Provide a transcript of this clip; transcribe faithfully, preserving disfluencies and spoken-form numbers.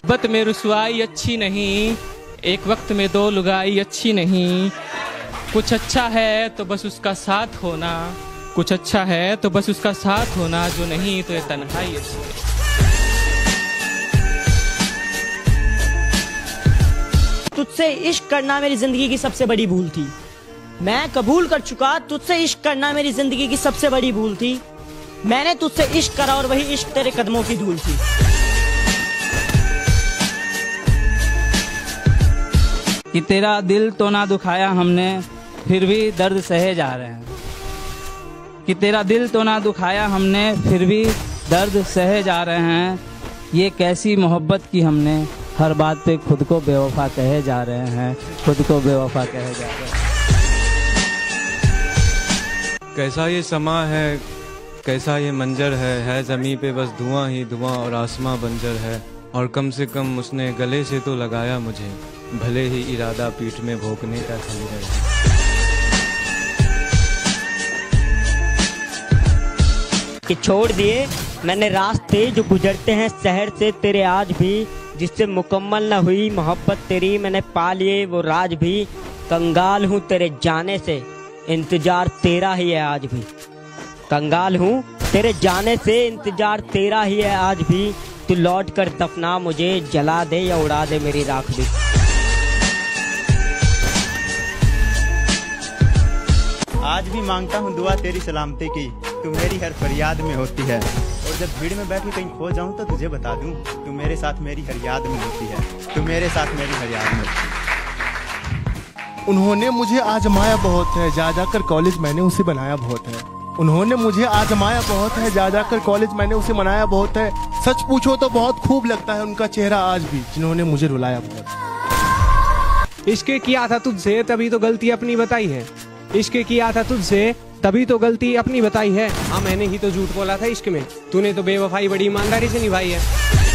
मोहब्बत में रुसवाई अच्छी नहीं, एक वक्त में दो लुगाई अच्छी नहीं। कुछ अच्छा है तो बस उसका साथ होना, कुछ अच्छा है तो बस उसका साथ होना, जो नहीं तो ये तन्हाई अच्छी है। तुझसे इश्क करना मेरी जिंदगी की सबसे बड़ी भूल थी। मैं कबूल कर चुका, तुझसे इश्क करना मेरी जिंदगी की सबसे बड़ी भूल थी। मैंने तुझसे इश्क करा और वही इश्क तेरे कदमों की धूल थी। कि तेरा दिल तो ना दुखाया हमने, फिर भी दर्द सहे जा रहे हैं। कि तेरा दिल तो ना दुखाया हमने, फिर भी दर्द सहे जा रहे हैं। ये कैसी मोहब्बत की हमने, हर बात पे खुद को बेवफा कहे जा रहे हैं, खुद को बेवफा कहे जा रहे हैं। कैसा ये समा है, कैसा ये मंजर है, है ज़मीं पे बस धुआं ही धुआं और आसमां बंजर है। और कम से कम उसने गले से तो लगाया मुझे, भले ही इरादा पीठ में भोंकने का खंजर है। कि छोड़ दिए मैंने रास्ते जो गुजरते हैं शहर से तेरे आज भी, जिससे मुकम्मल न हुई मोहब्बत तेरी मैंने पा लिए वो राज भी। कंगाल हूँ तेरे जाने से, इंतजार तेरा ही है आज भी। कंगाल हूँ तेरे जाने से, इंतजार तेरा ही है आज भी। तू लौट कर दफना मुझे, जला दे या उड़ा दे मेरी राख भी। आज भी मांगता हूँ दुआ तेरी सलामती की, तू मेरी हर फरियाद में होती है। और जब भीड़ में बैठ के कहीं खो जाऊँ तो तुझे बता दूँ, तू मेरे साथ मेरी हर याद में होती है, तू मेरे साथ मेरी हर याद में होती है। उन्होंने मुझे आजमाया बहुत है, जा जाकर कॉलेज मैंने उसे बनाया बहुत है। उन्होंने मुझे आजमाया बहुत है, जा जाकर कॉलेज मैंने उसे मनाया बहुत है। सच पूछो तो बहुत खूब लगता है उनका चेहरा आज भी, जिन्होंने मुझे रुलाया बहुत। इश्क किया था तुझसे तभी तो गलती अपनी बताई है, इश्क किया था तुझसे तभी तो गलती अपनी बताई है। हाँ मैंने ही तो झूठ बोला था इश्क में, तूने तो बेवफाई बड़ी ईमानदारी से निभाई है।